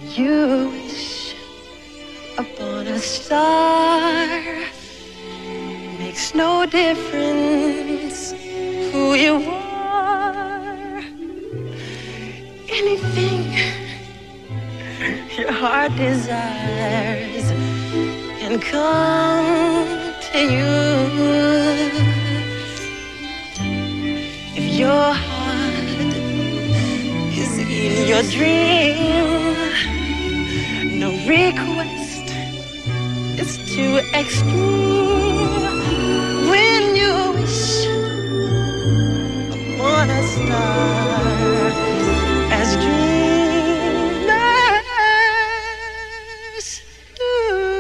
You wish upon a star. Makes no difference who you are. Anything your heart desires can come to you. If your heart is in your dream, no request is too extreme. When you wish upon a star as dreamers do.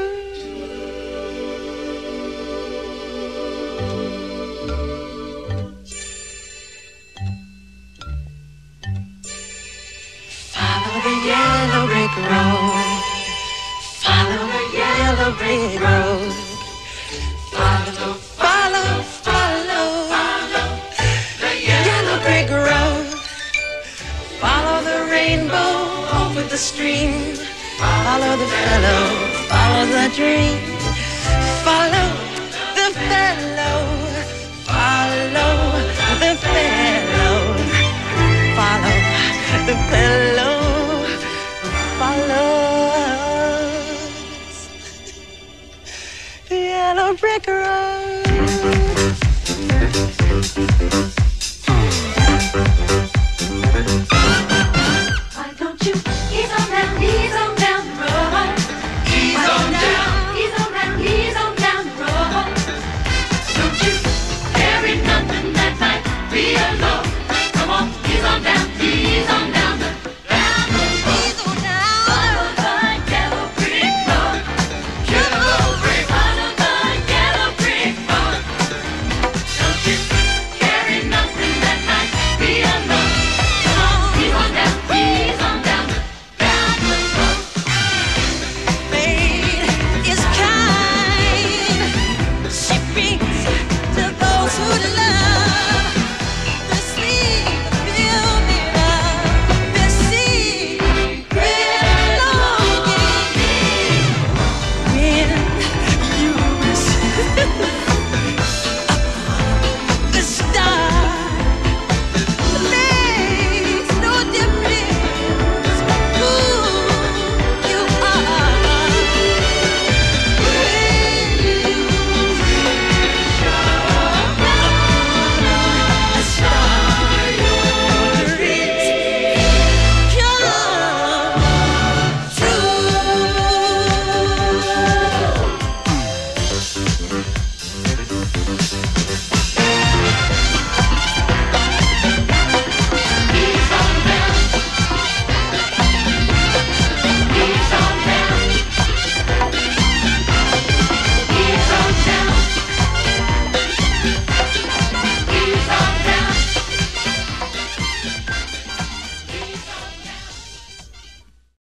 Follow the yellow brick road. Follow the yellow brick road. Follow, follow, follow, follow the yellow brick road. Follow the rainbow over the stream. Follow the fellow, follow the dream. Follow the fellow, follow the fellow. Follow the fellow, follows the yellow brick road.